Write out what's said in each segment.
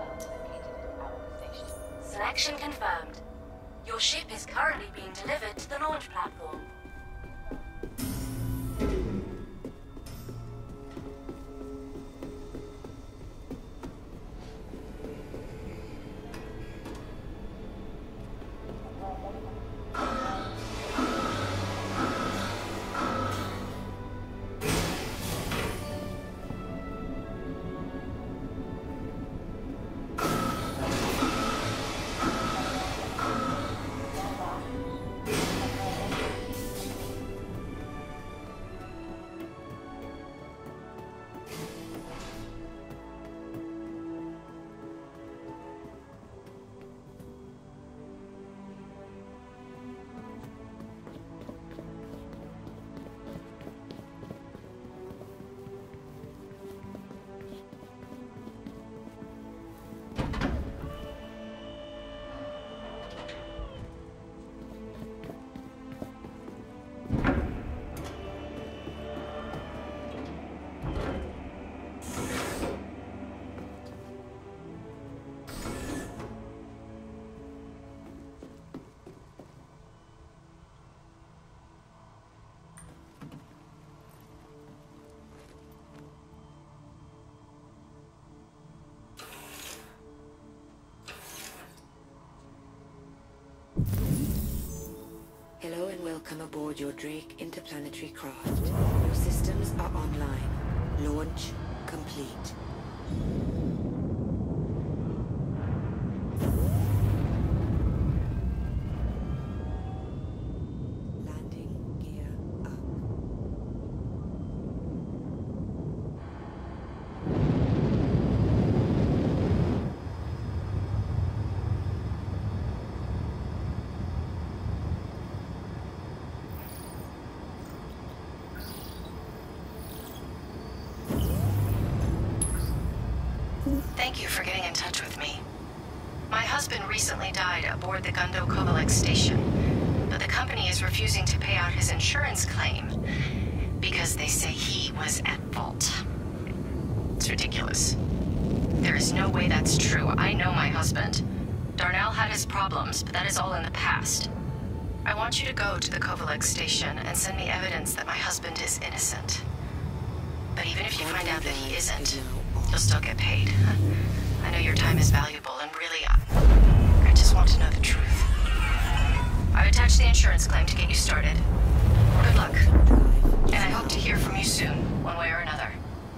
Selection confirmed. Your ship is currently being delivered to the launch platform. Hello and welcome aboard your Drake interplanetary craft. Your systems are online. Launch complete. Landing gear up. Thank you for getting in touch with me. My husband recently died aboard the Gundo Kovalek station, but the company is refusing to pay out his insurance claim because they say he was at fault. It's ridiculous. There is no way that's true. I know my husband. Darnell had his problems, but that is all in the past. I want you to go to the Kovalek station and send me evidence that my husband is innocent. But even if you find out that he isn't, you'll still get paid. I know your time is valuable, and really, I just want to know the truth. I've attached the insurance claim to get you started. Good luck. And I hope to hear from you soon, one way or another.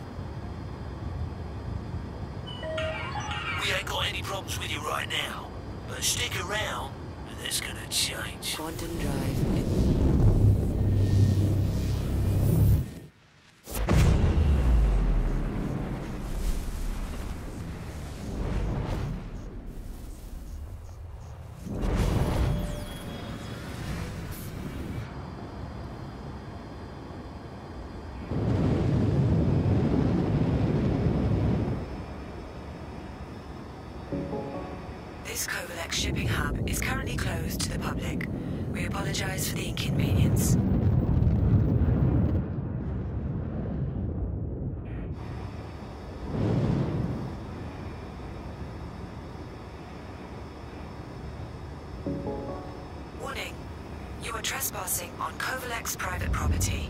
We ain't got any problems with you right now, but stick around, and that's gonna change. Quantum drive. This Kovalek shipping hub is currently closed to the public. We apologize for the inconvenience. Warning. You are trespassing on Kovalek's private property.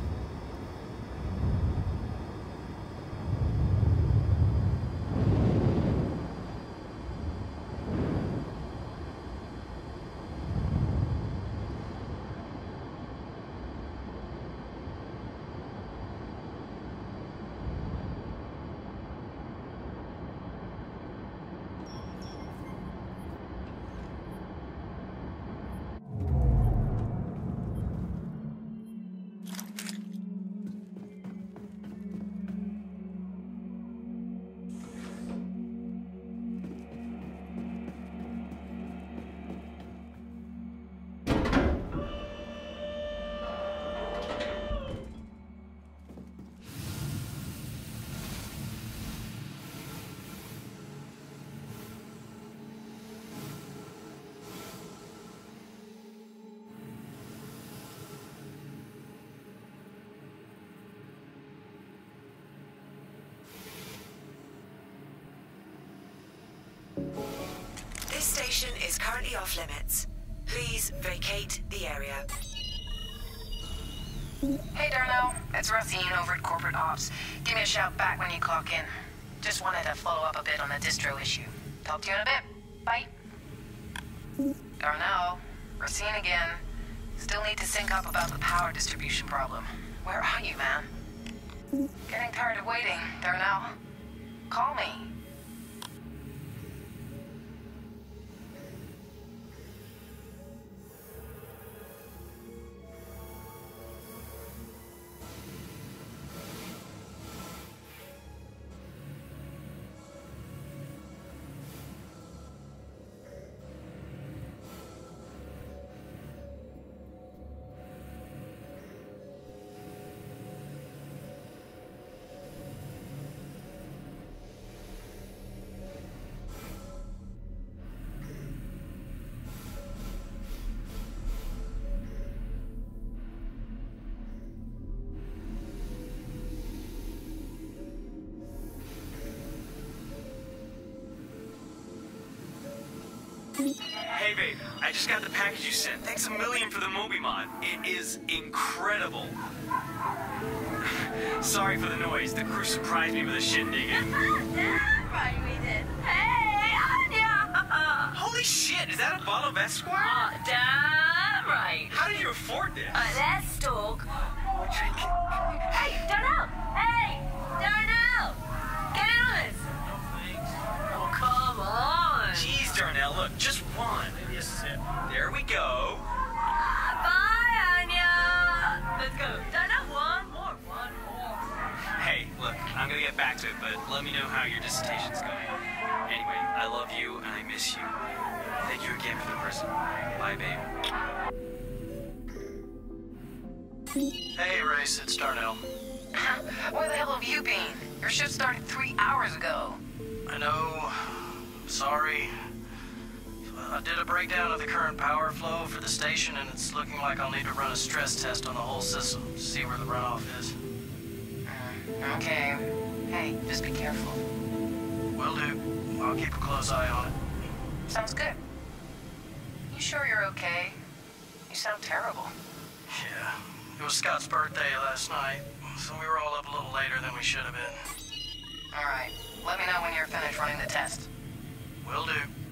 station is currently off limits. Please vacate the area. Hey, Darnell. It's Racine over at Corporate Ops. Give me a shout back when you clock in. Just wanted to follow up a bit on the distro issue. Talk to you in a bit. Bye. Darnell. Racine again. Still need to sync up about the power distribution problem. Where are you, man? Getting tired of waiting, Darnell. Call me. Hey babe, I just got the package you sent. Thanks a million for the Moby mod. It is incredible. Sorry for the noise. The crew surprised me with a shindig. Damn right we did. Hey, Anya! Holy shit, is that a bottle of Esquire? Damn right. How did you afford this? Let's talk. Hey, Darnell! Hey! Darnell! Get in on this! Oh, come on! Jeez, Darnell, look, just one. Maybe a sip. There we go. Bye, Anya! Let's go. Darnell, one more. Hey, look, I'm gonna get back to it, but let me know how your dissertation's going. Anyway, I love you and I miss you. Thank you again for the present. Bye, babe. Hey, Race, it's Darnell. Where the hell have you been? Your shift started 3 hours ago. I know. Sorry. I did a breakdown of the current power flow for the station, and it's looking like I'll need to run a stress test on the whole system to see where the runoff is. Okay. Hey, just be careful. Will do. I'll keep a close eye on it. Sounds good. You sure you're okay? You sound terrible. Yeah. It was Scott's birthday last night, so we were all up a little later than we should have been. All right. Let me know when you're finished running the test. Will do.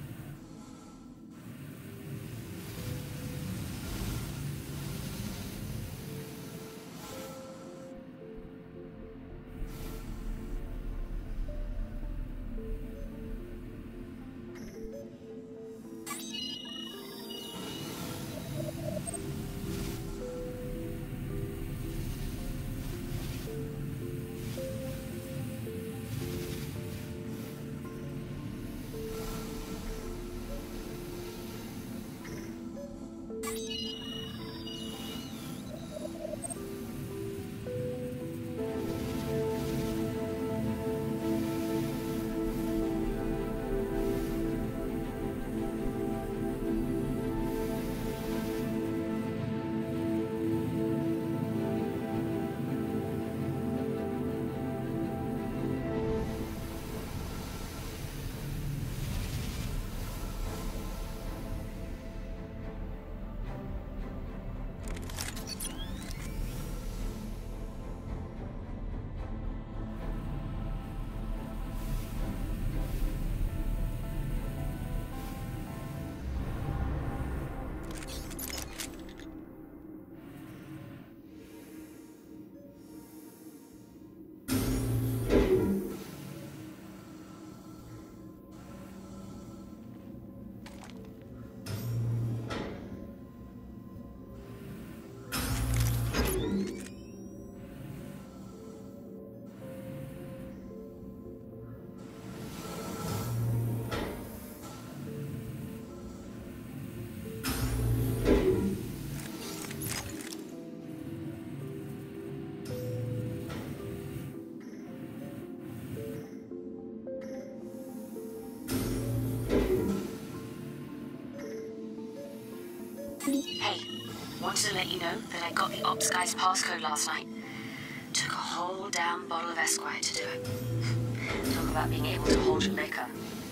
Hey, wanted to let you know that I got the ops guy's passcode last night. Took a whole damn bottle of Esquire to do it. Talk about being able to hold your liquor.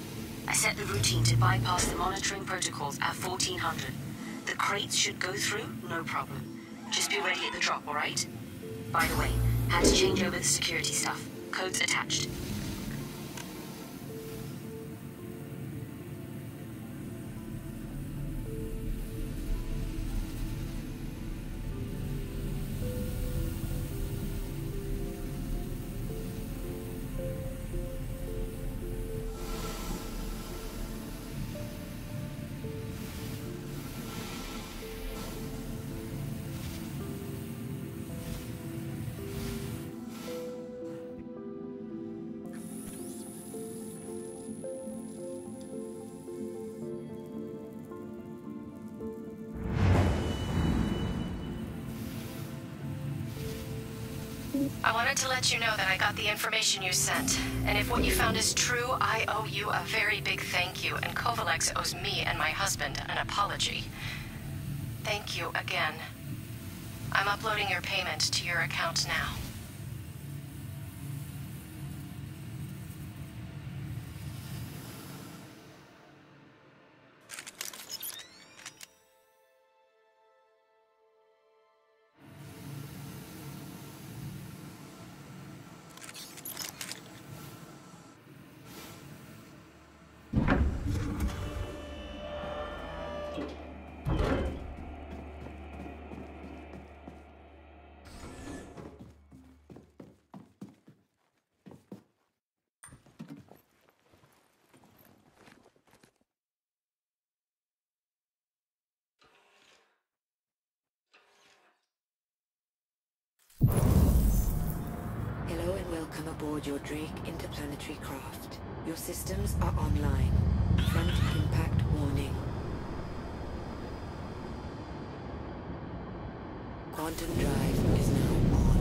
I set the routine to bypass the monitoring protocols at 1400. The crates should go through, no problem. Just be ready at the drop, alright? By the way, had to change over the security stuff. Codes attached. I wanted to let you know that I got the information you sent, and if what you found is true, I owe you a very big thank you, and Covalex owes me and my husband an apology. Thank you again. I'm uploading your payment to your account now. Hello and welcome aboard your Drake interplanetary craft. Your systems are online. Front impact warning. Quantum drive is now on.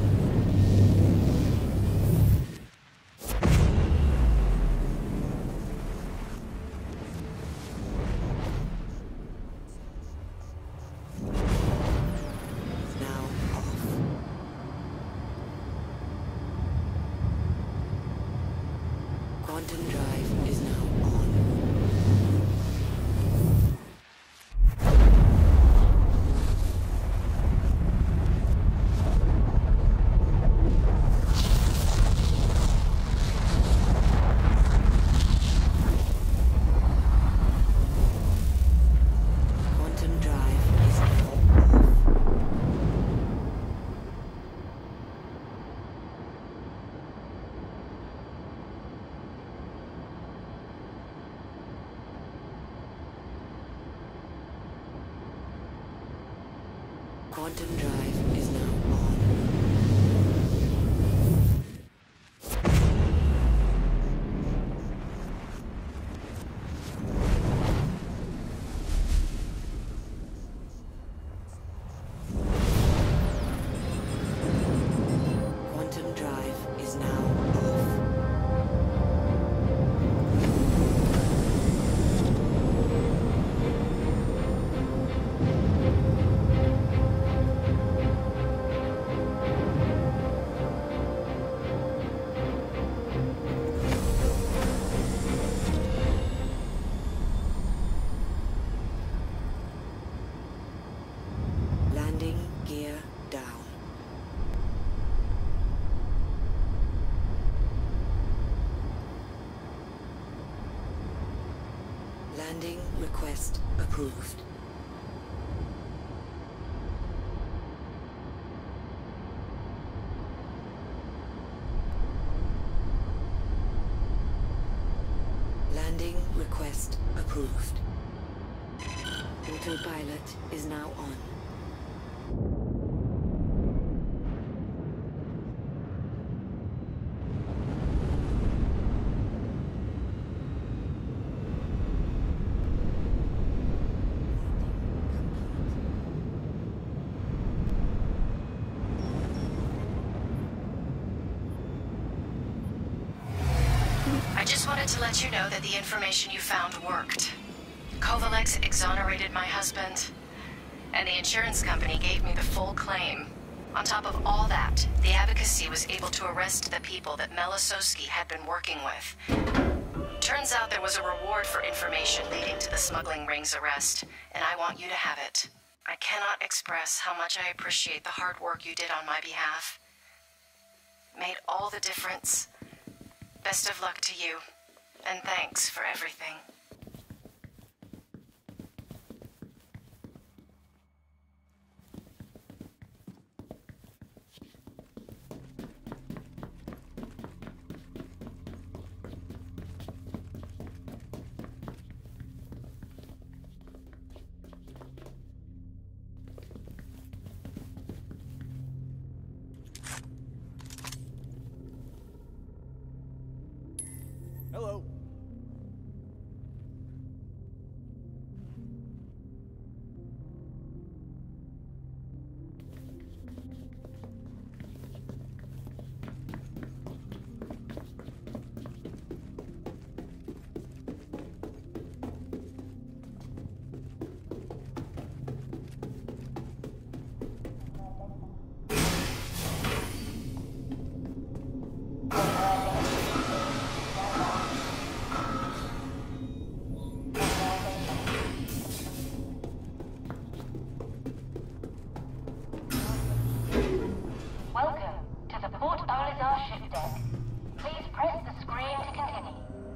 Quantum drive is now on. Quantum drive is now off. Quantum drive is now on. Quantum drive is now off. Landing gear down. Landing request approved. Landing request approved. Autopilot is now on. I just wanted to let you know that the information you found worked. Covalex exonerated my husband, and the insurance company gave me the full claim. On top of all that, the Advocacy was able to arrest the people that Melisowski had been working with. Turns out there was a reward for information leading to the smuggling ring's arrest, and I want you to have it. I cannot express how much I appreciate the hard work you did on my behalf. It made all the difference. Best of luck to you, and thanks for everything. Hello. Welcome to the Port Olisar ship deck. Please press the screen to continue.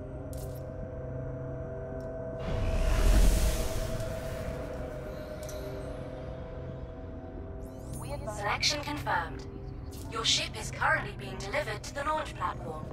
Selection confirmed. Your ship is currently being delivered to the launch platform.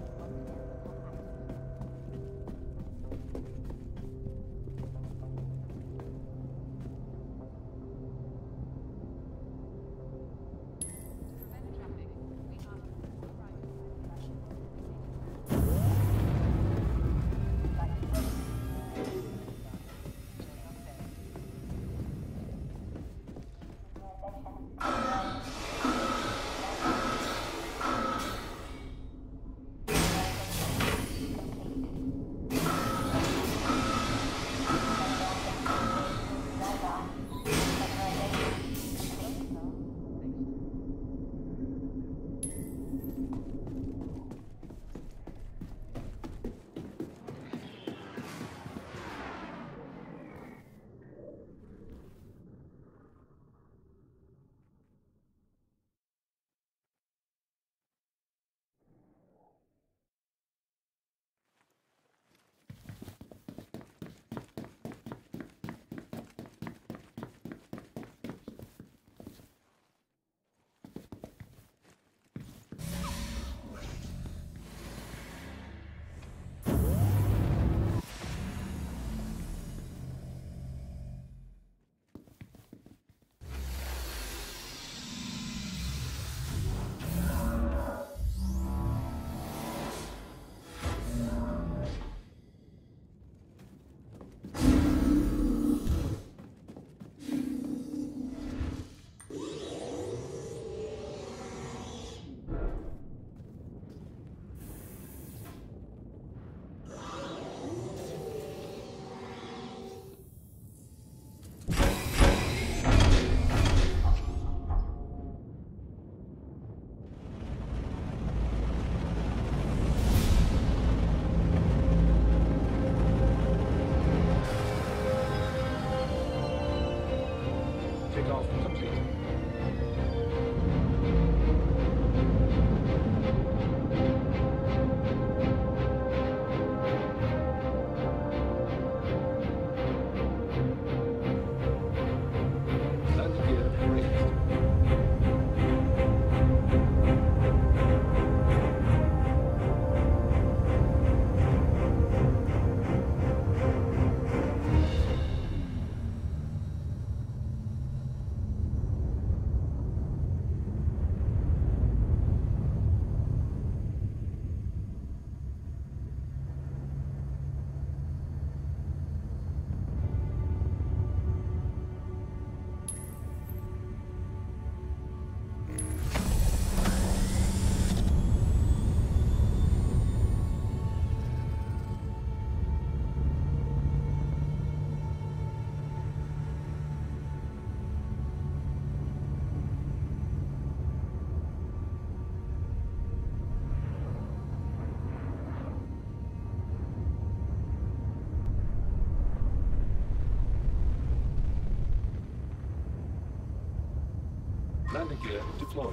Landing gear deployed.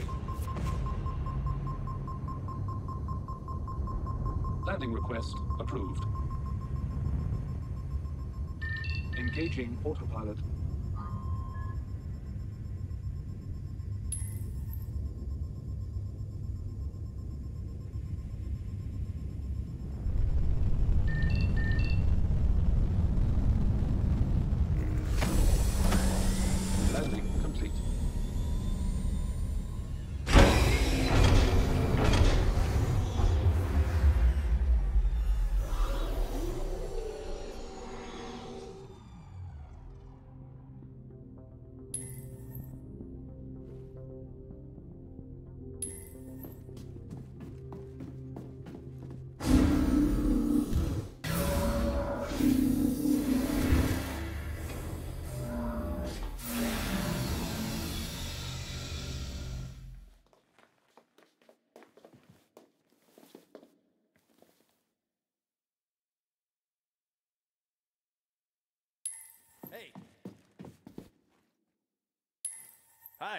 Landing request approved. Engaging autopilot. Landing complete. Hey. Hi.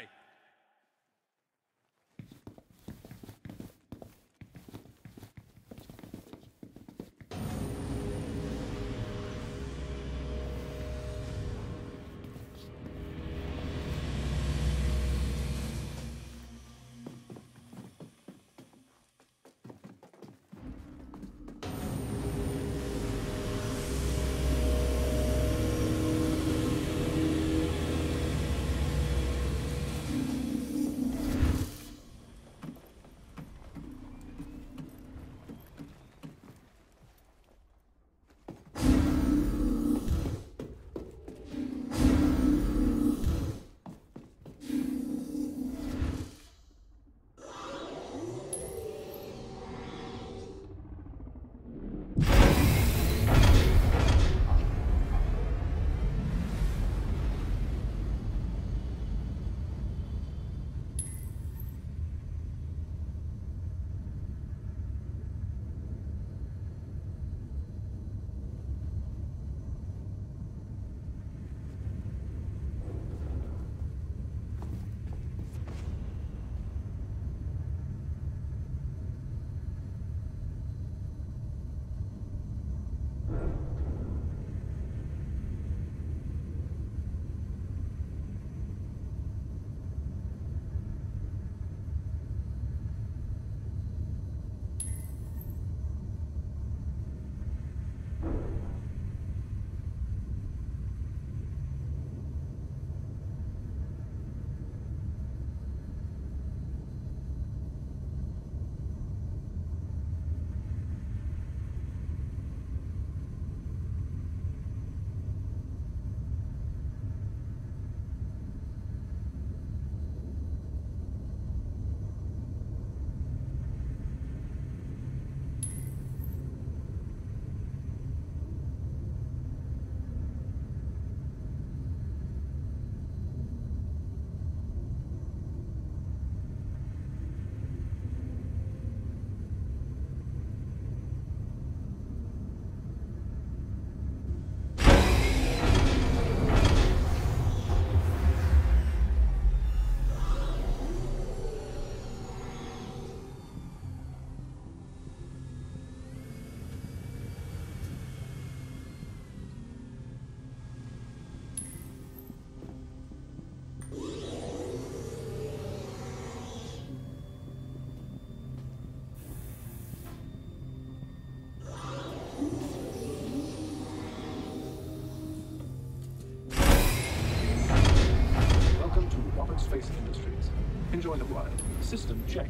Space Industries. Enjoy the ride. System check.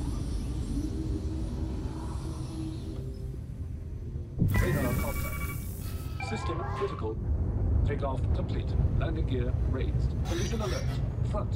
Radar contact. System critical. Takeoff complete. Landing gear raised. Collision alert. Front.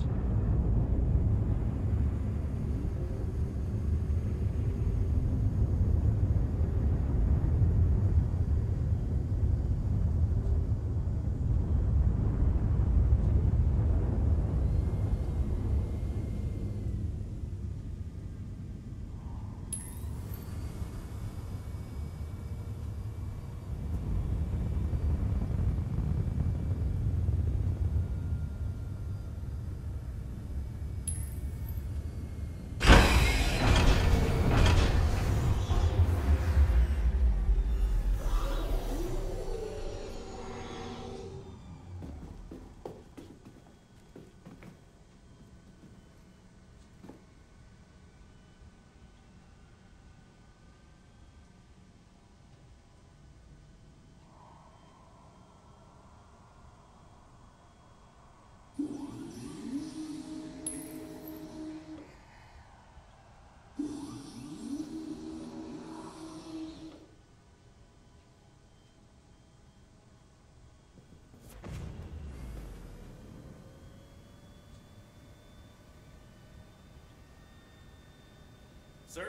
Sir?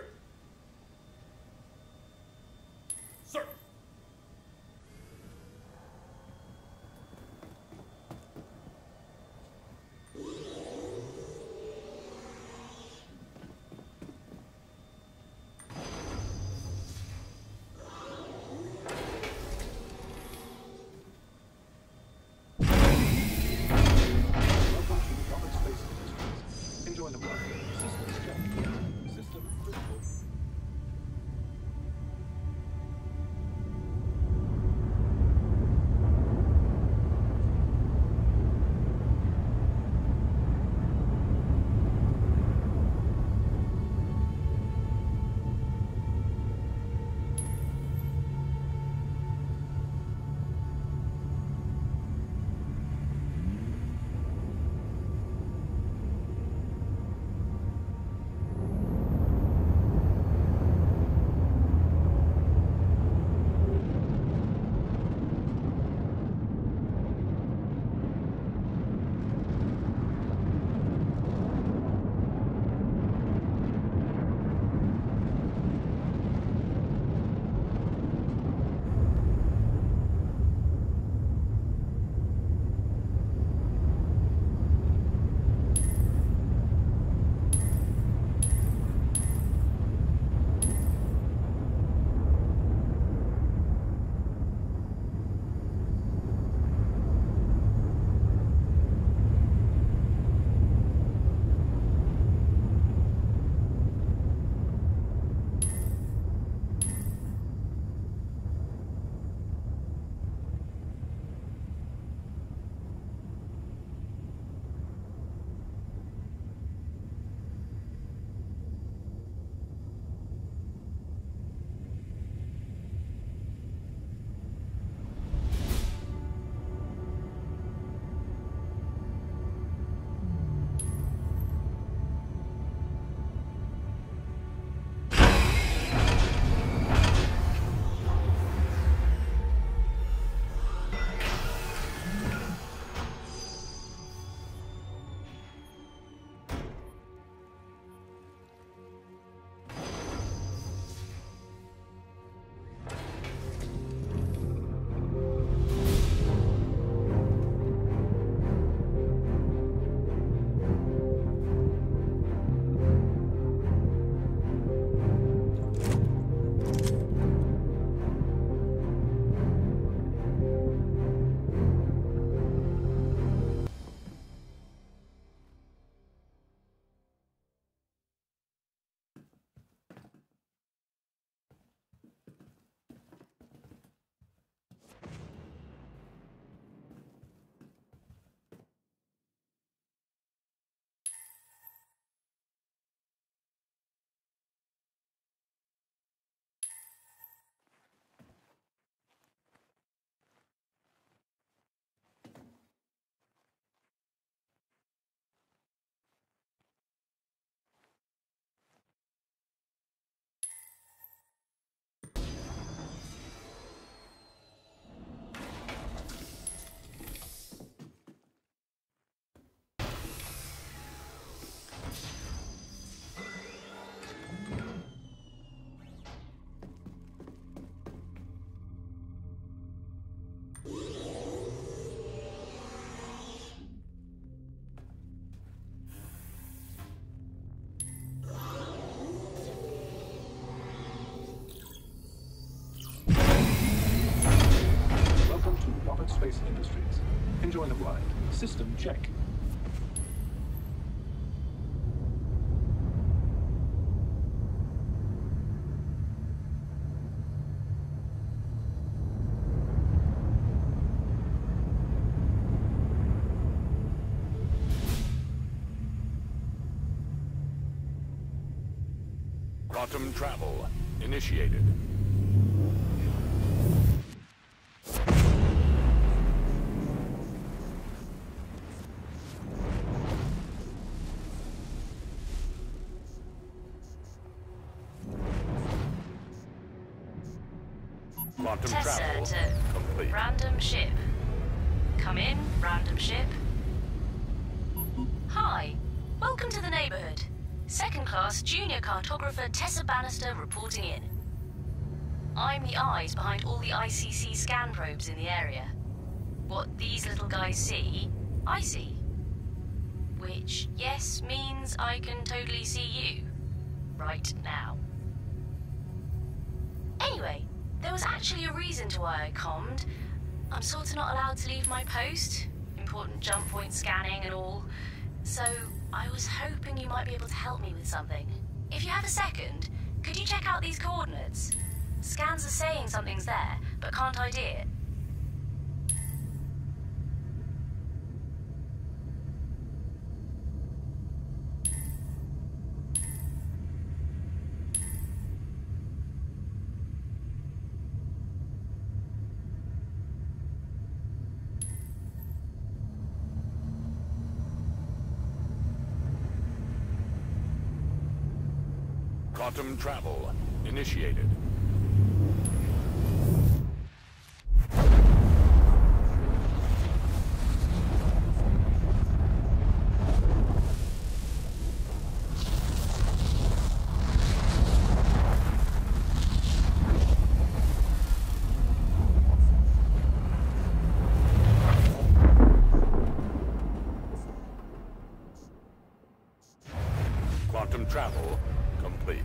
Sir! Enjoy the ride. Systems check. System critical. Space Industries. Enjoy the ride. System check. Quantum travel initiated. Quantum travel Tessa to complete. random ship. Come in, random ship. Hi, welcome to the neighborhood. Second class junior cartographer Tessa Bannister reporting in. I'm the eyes behind all the ICC scan probes in the area. What these little guys see, I see. Which, yes, means I can totally see you. Right now. Anyway, there was actually a reason to why I commed. I'm sort of not allowed to leave my post. Important jump point scanning and all. So, I was hoping you might be able to help me with something. If you have a second, could you check out these coordinates? Scans are saying something's there, but can't ID it. Quantum travel initiated. Quantum travel complete.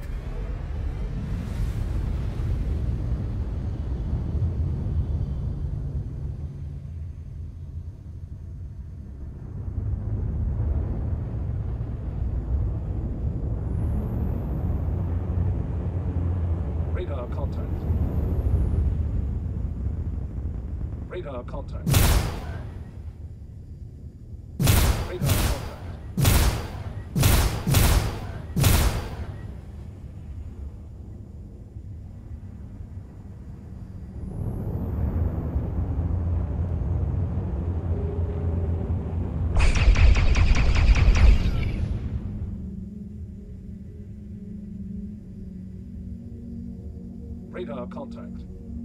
Radar contact. Radar contact. Radar contact. Radar contact.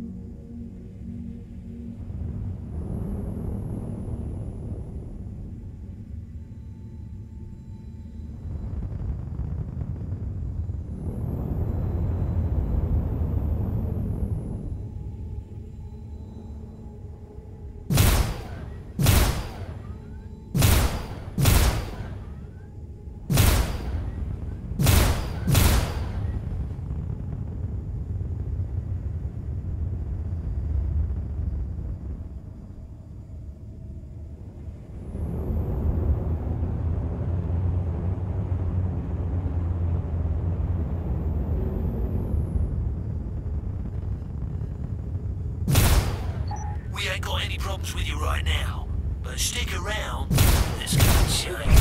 We ain't got any problems with you right now, but stick around, it's gonna change.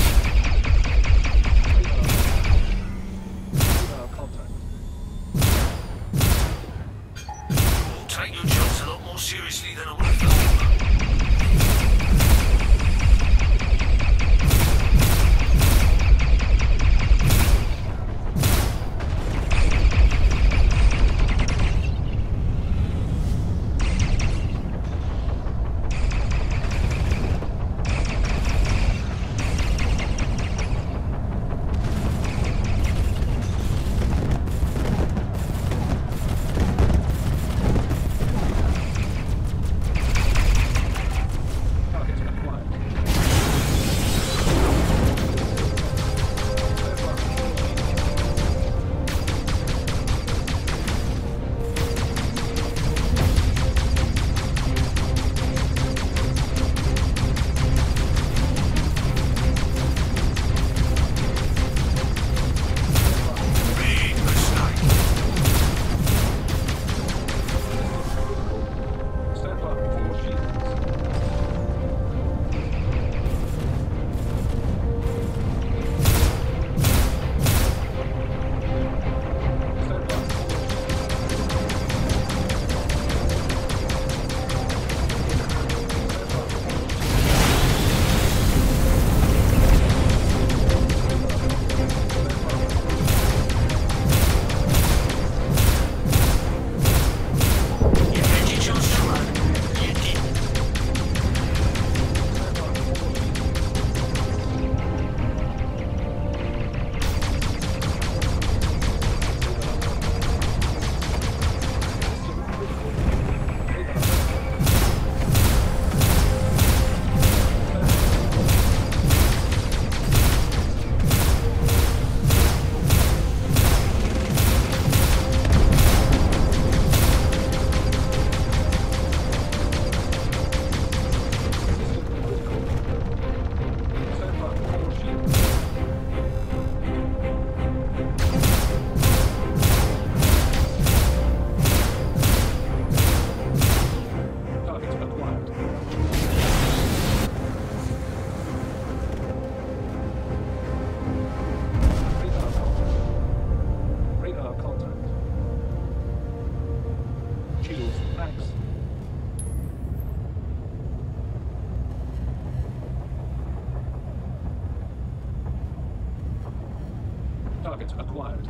Radar contact. You'll take your jobs a lot more seriously than I would have thought. Target acquired.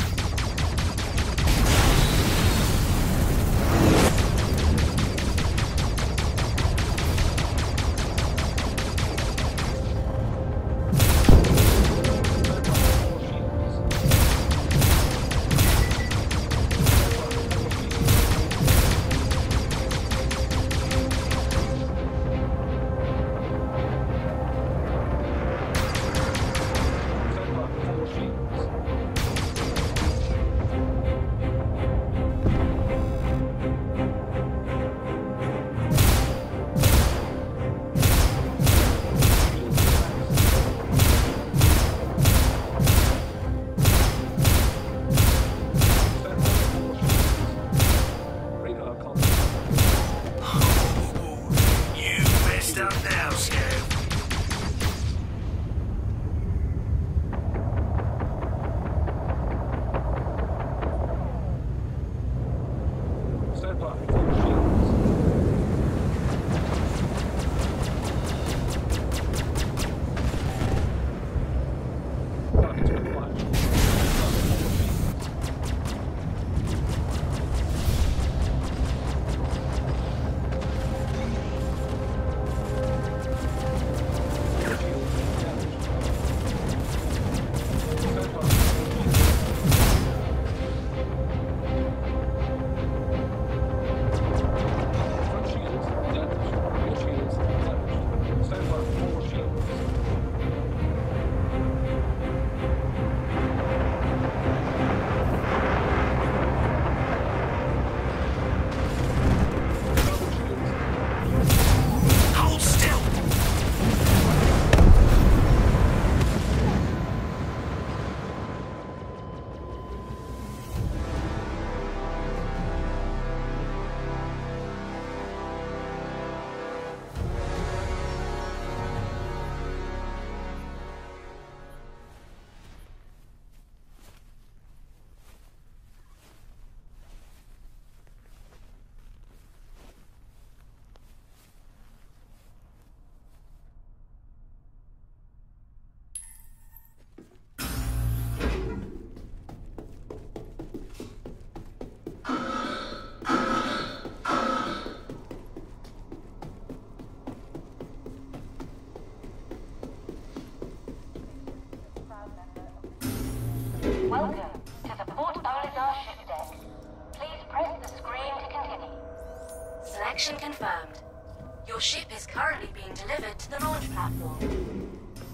Welcome to the Port Olisar ship deck. Please press the screen to continue. Selection confirmed. Your ship is currently being delivered to the launch platform.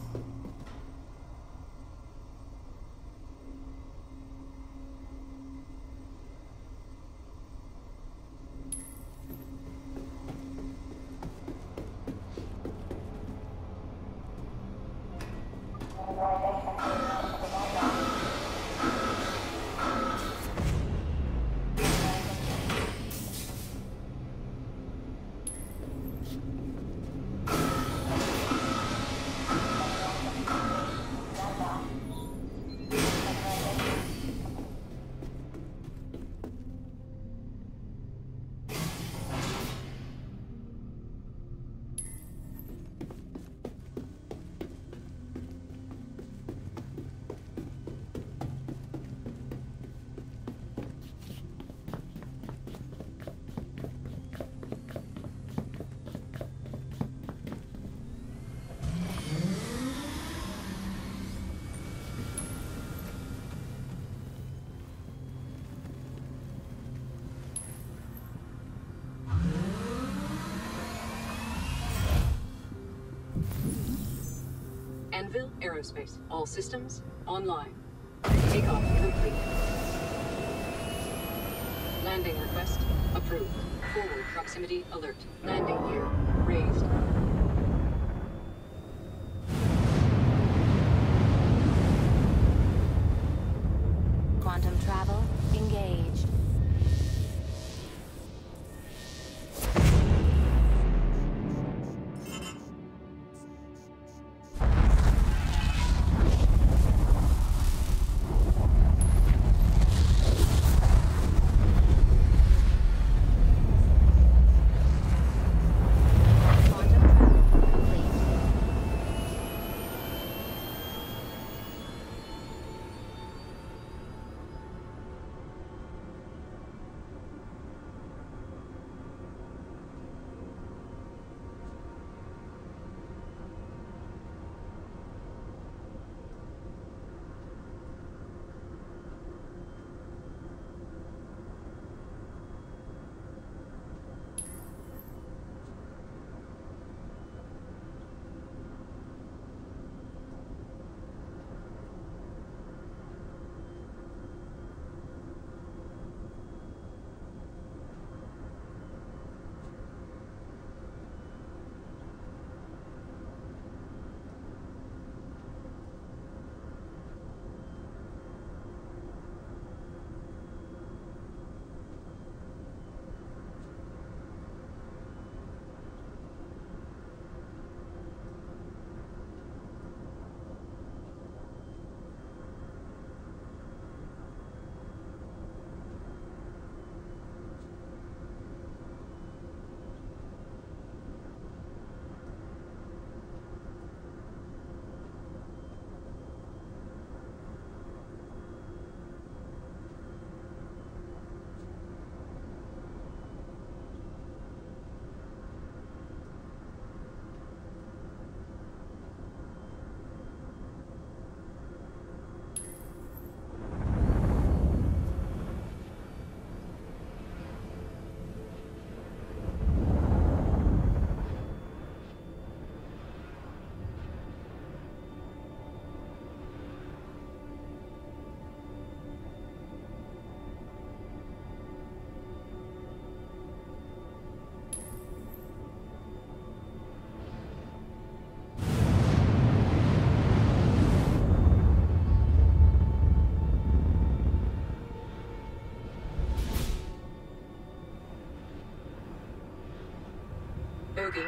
Anvil Aerospace. All systems online. Takeoff complete. Landing request approved. Forward proximity alert. Landing gear raised. Quantum travel engaged. Bogey.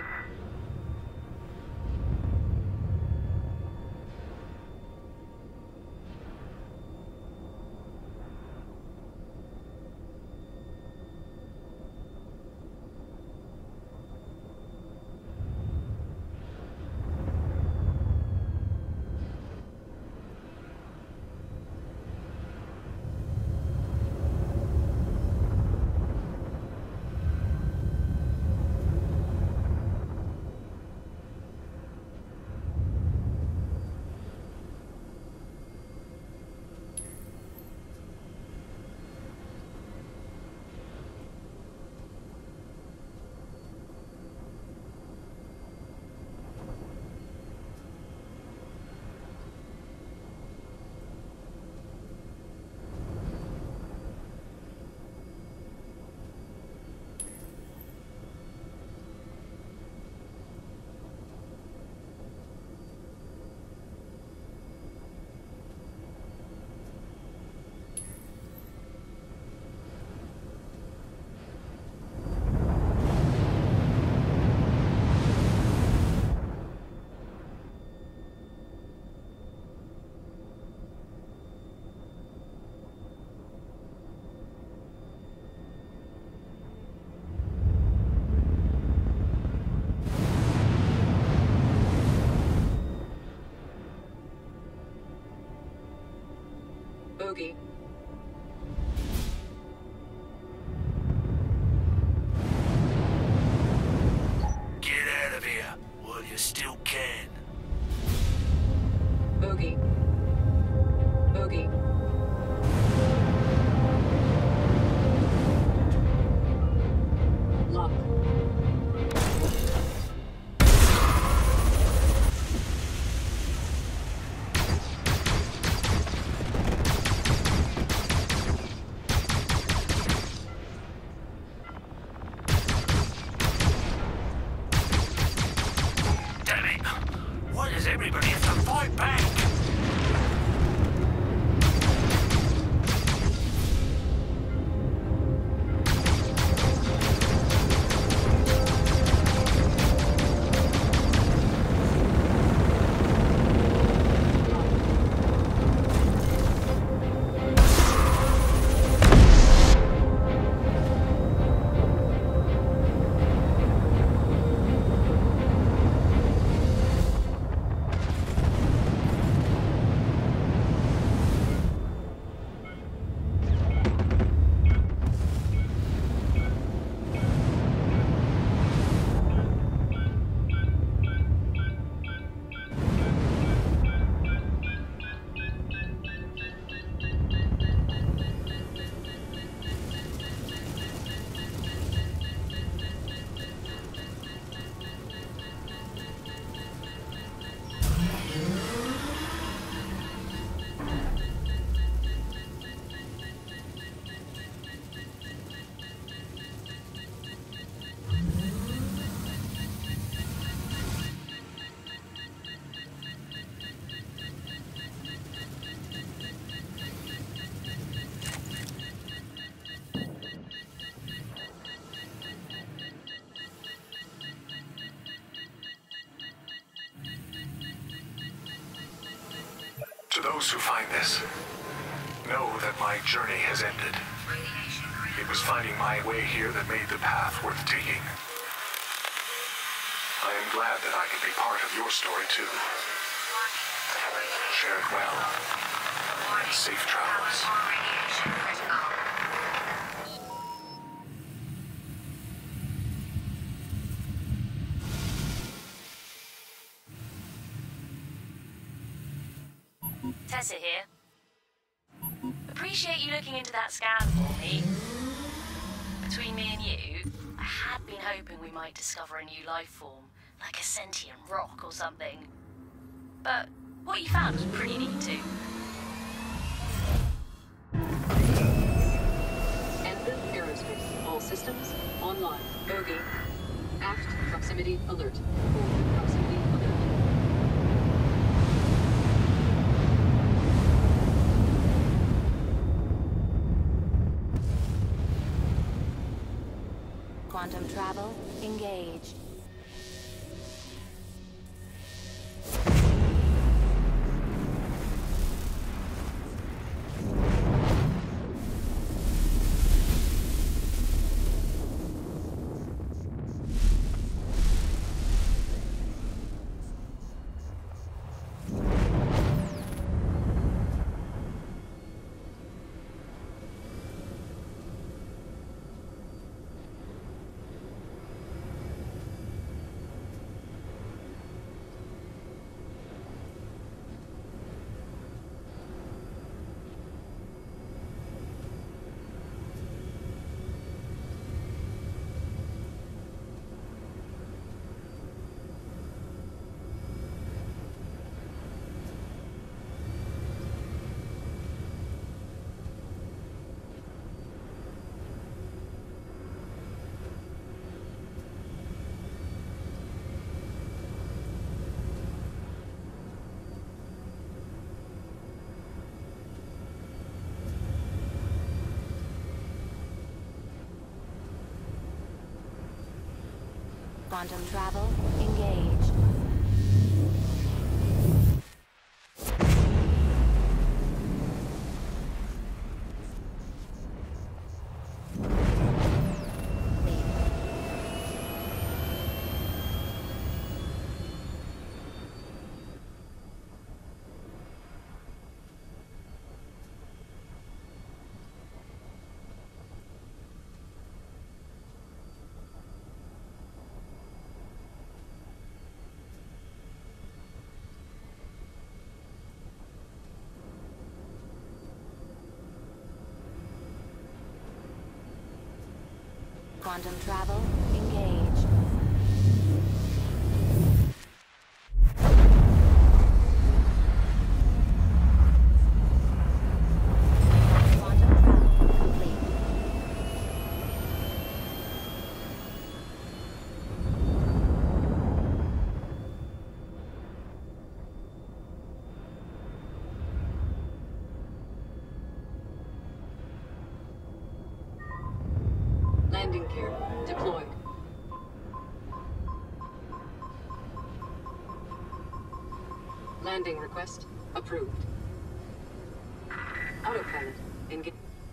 Bogey. Get out of here while you still can. Bogey. Bogey. Lock. Damn it! Why does everybody have to fight back? To those who find this, know that my journey has ended. It was finding my way here that made the path worth taking. I am glad that I can be part of your story too. Share it well, and safe travels. Tessa here. Appreciate you looking into that scan for me. Between me and you, I had been hoping we might discover a new life form, like a sentient rock or something. But what you found was pretty neat too. Enfield Aerospace. All systems online. Bogey. Aft proximity alert. Forward proximity alert. Quantum travel engaged. Quantum travel engaged. Quantum travel engaged. Quantum travel complete. Landing gear deployed. Landing request approved. Autopilot engaged.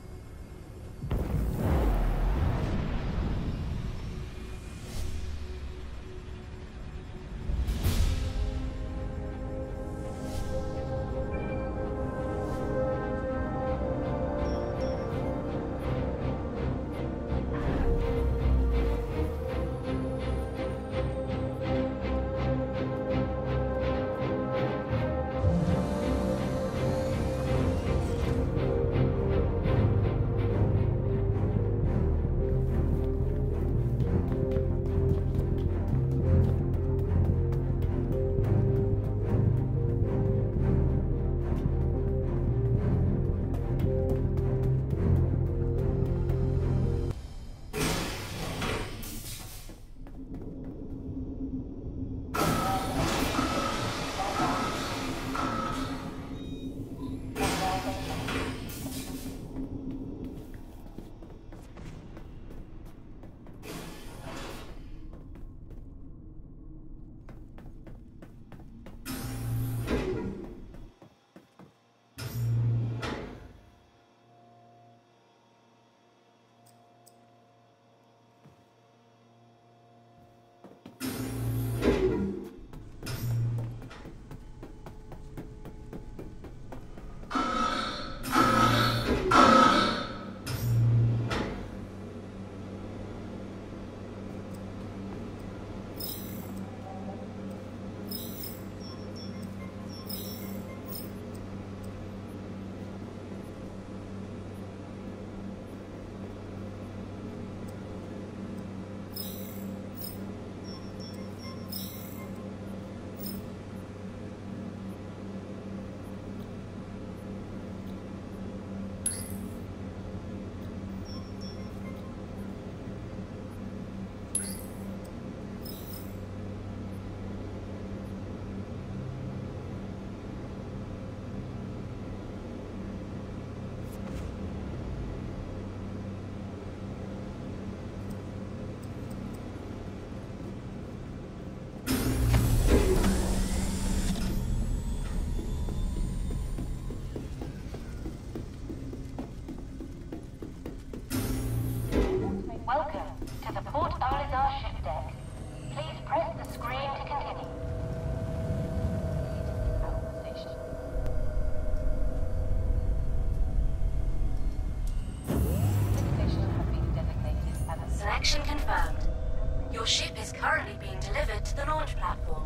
Selection confirmed. Your ship is currently being delivered to the launch platform.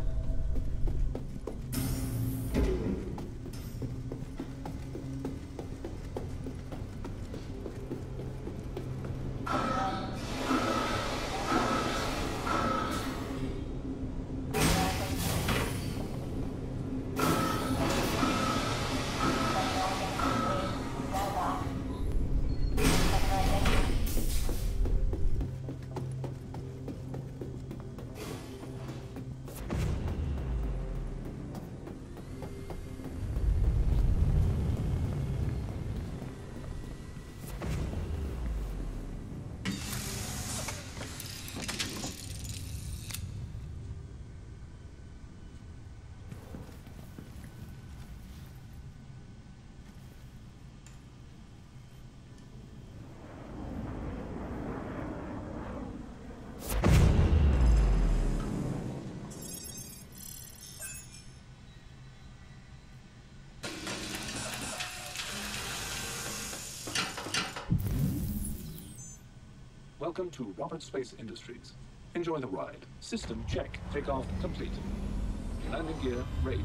Welcome to Robert Space Industries. Enjoy the ride. System check. Takeoff complete. Landing gear raised.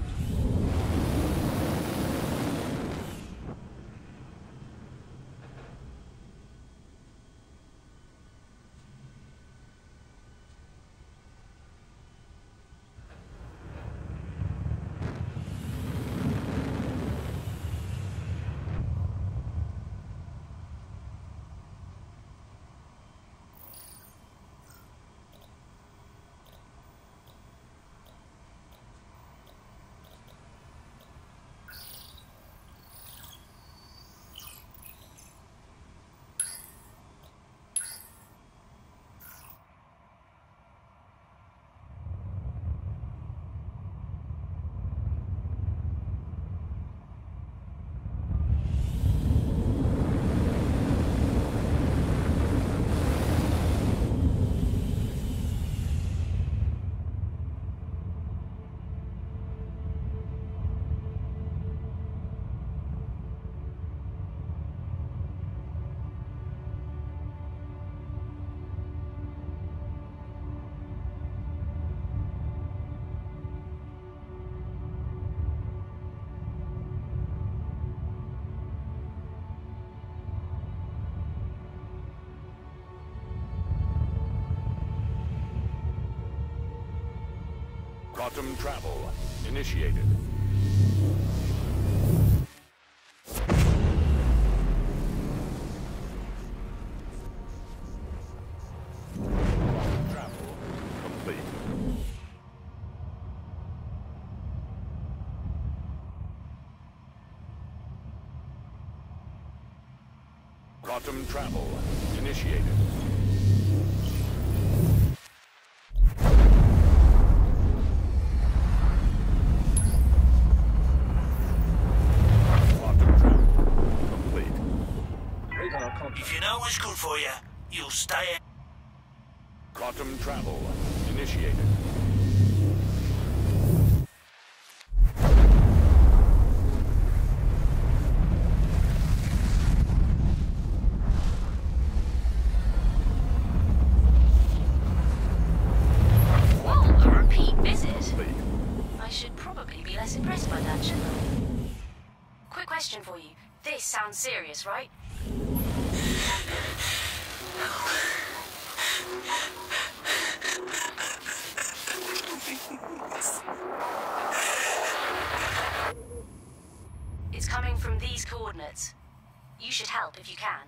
Quantum travel initiated. Quantum travel complete. Quantum travel initiated. If you know what's good for you, you'll stay. Quantum travel initiated. Whoa, a repeat visit? I should probably be less impressed by that, shouldn't I? Quick question for you. This sounds serious, right? It's coming from these coordinates. You should help if you can.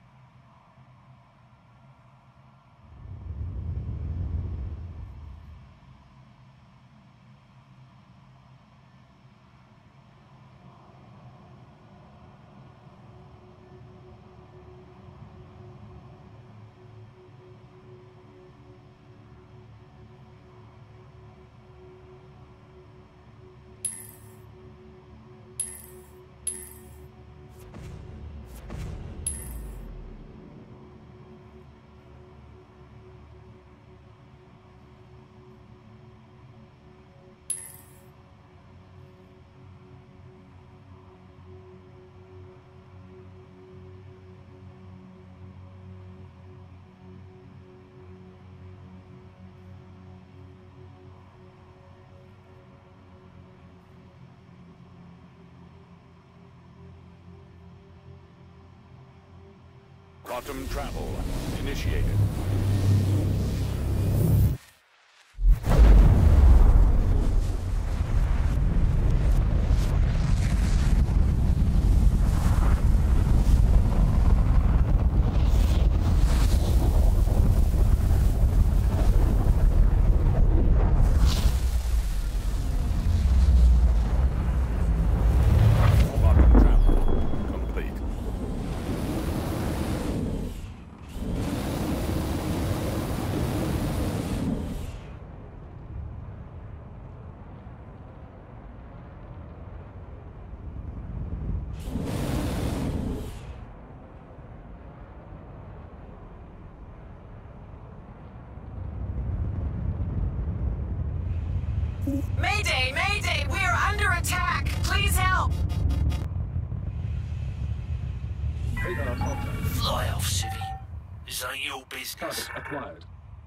Quantum travel initiated. Mayday! Mayday! We are under attack! Please help! Radar contact. Fly off, Civvy. There's This ain't your business. Target acquired.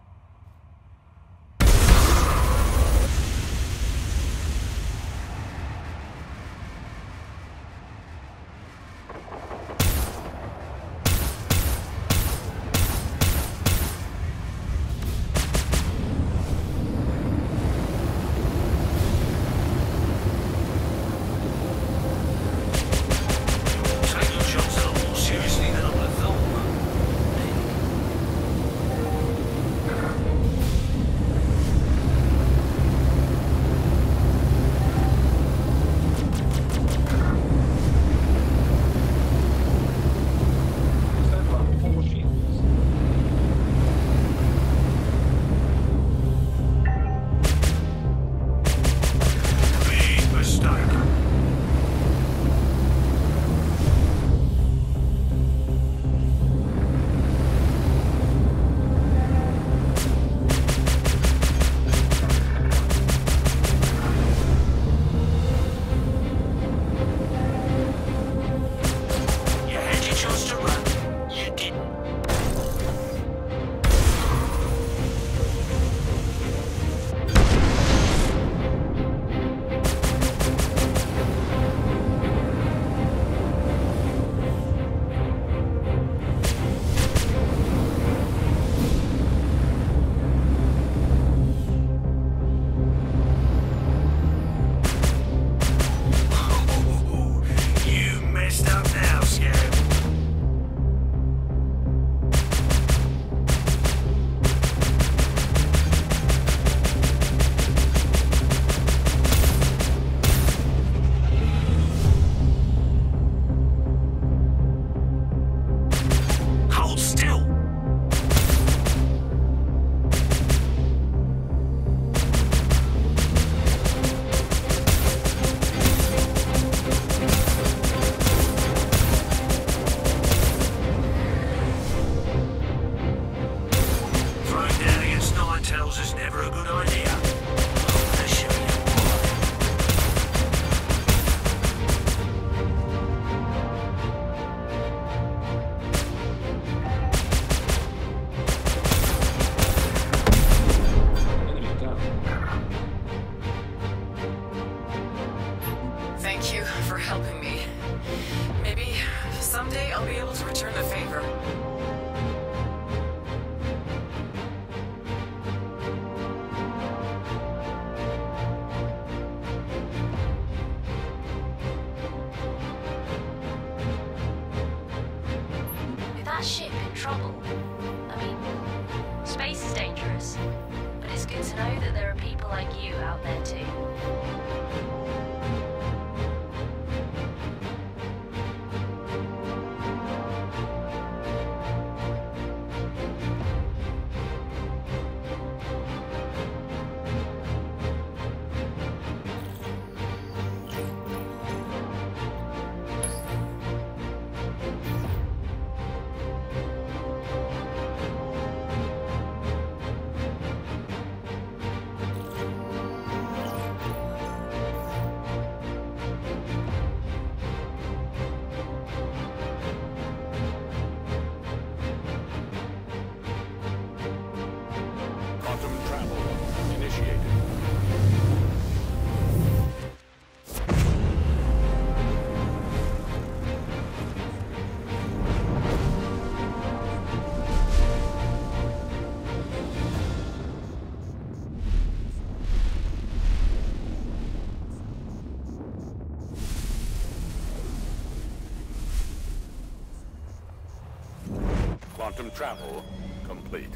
Quantum travel complete.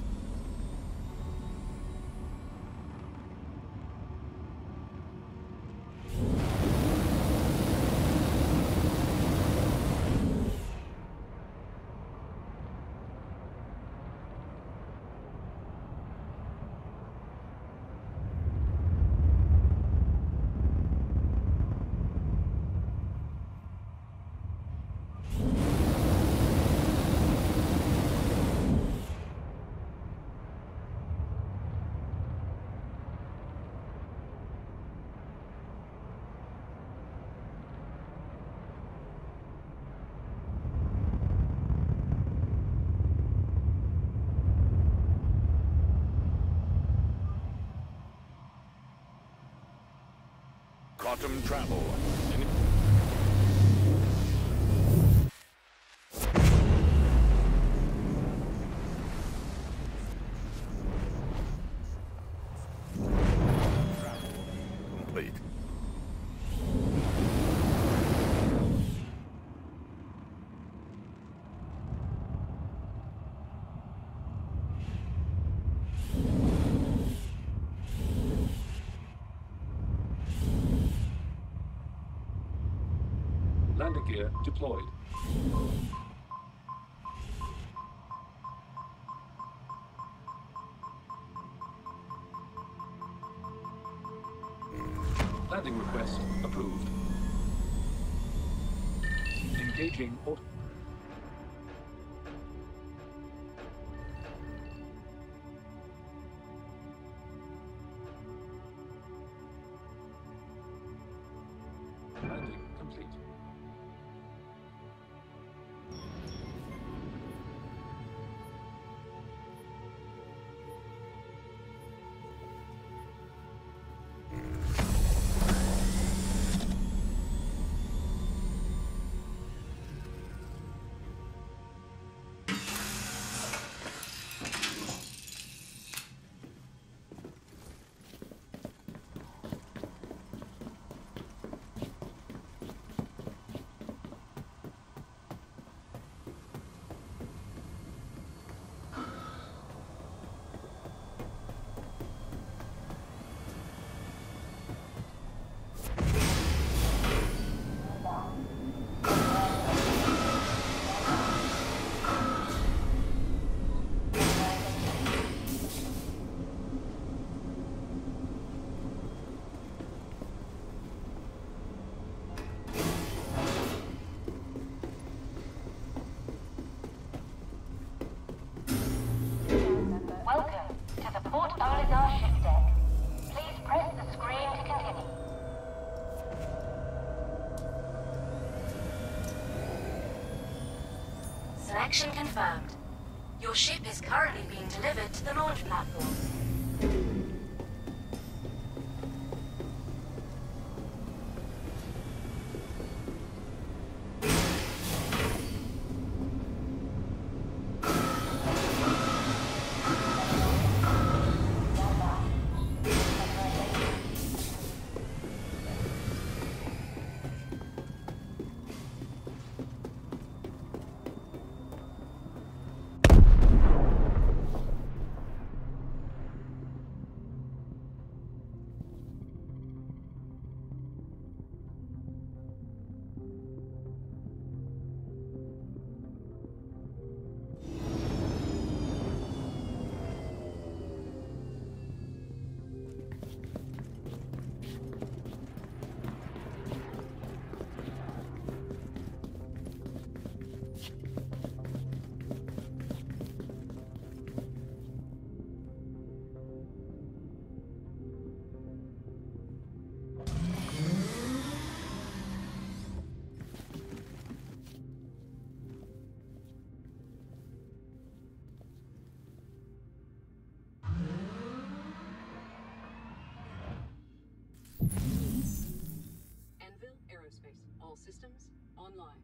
Quantum travel. Complete. Landing gear deployed. Landing request approved. Engaging auto. Landing complete. Welcome to the Port Olisar ship deck. Please press the screen to continue. Selection confirmed. Your ship is currently being delivered to the launch platform. Anvil Aerospace. All systems online.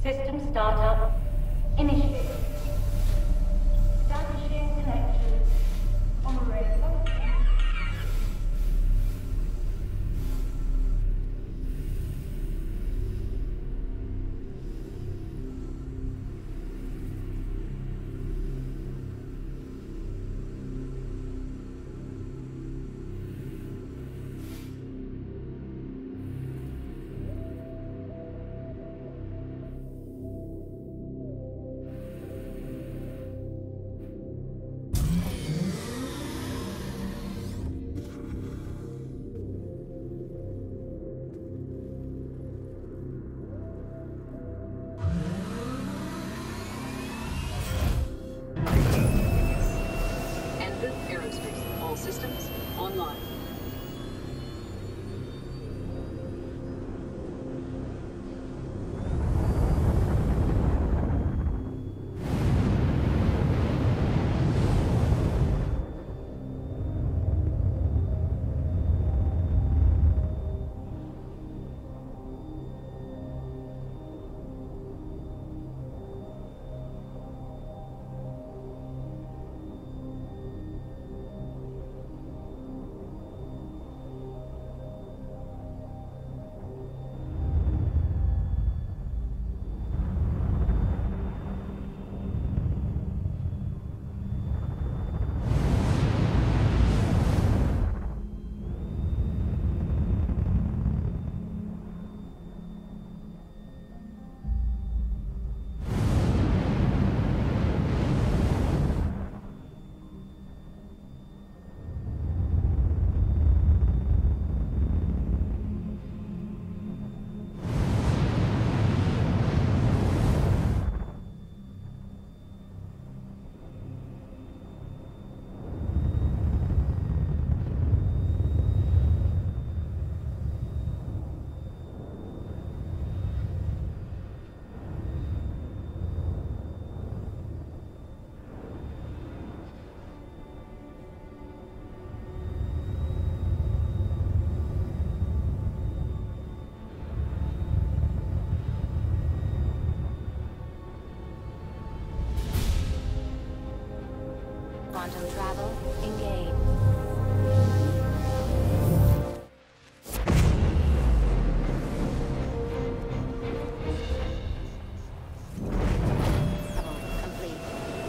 System startup initiated. Establishing connection on array function. Systems online. Quantum travel, engage. Complete.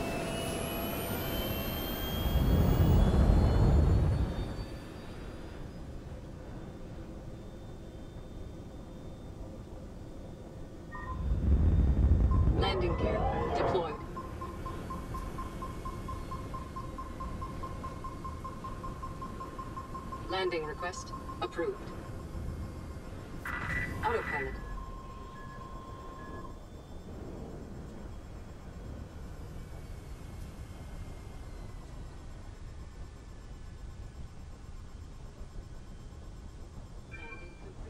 Landing gear deployed. Landing request approved. Autopilot. Landing complete.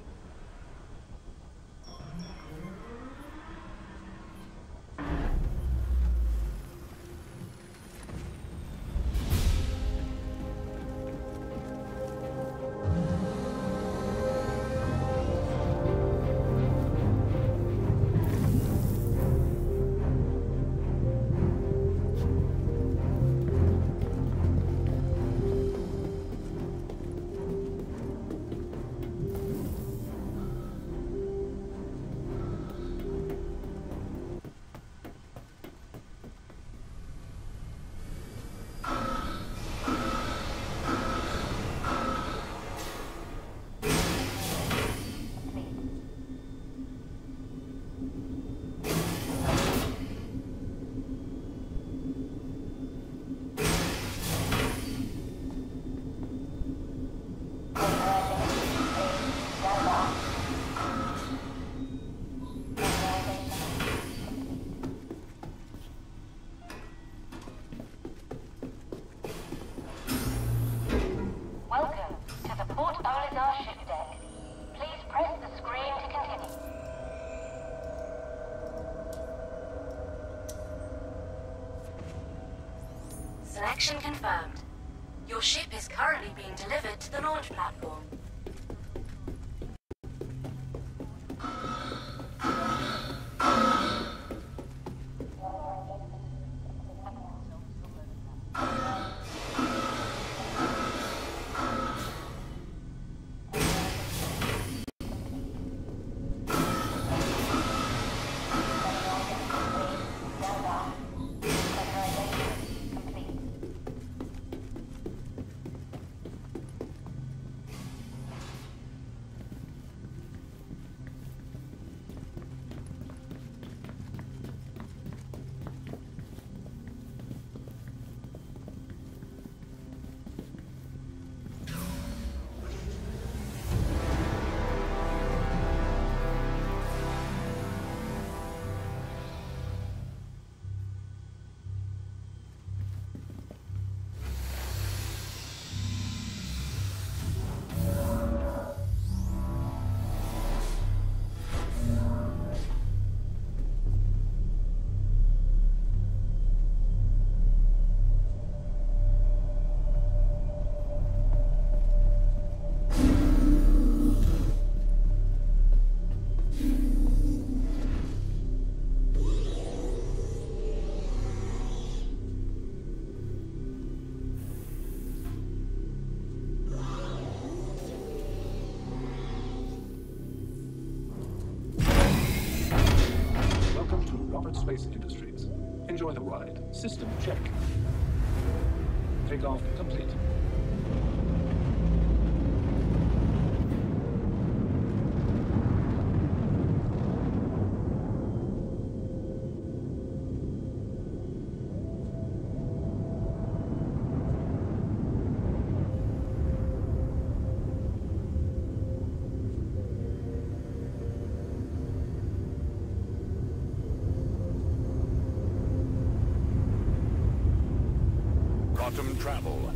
Welcome to the Port Olisar ship deck. Please press the screen to continue. Selection confirmed. Your ship is currently being delivered to the launch platform. corporate space industries. Enjoy the ride. System check. Takeoff complete. Quantum travel.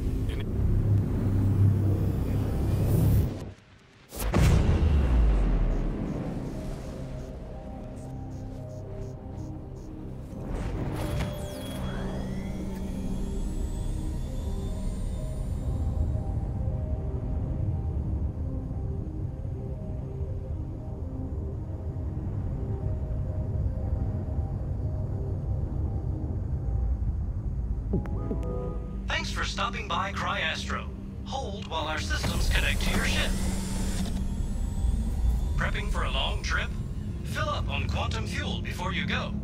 Thanks for stopping by Cryastro. Hold while our systems connect to your ship. Prepping for a long trip? Fill up on quantum fuel before you go.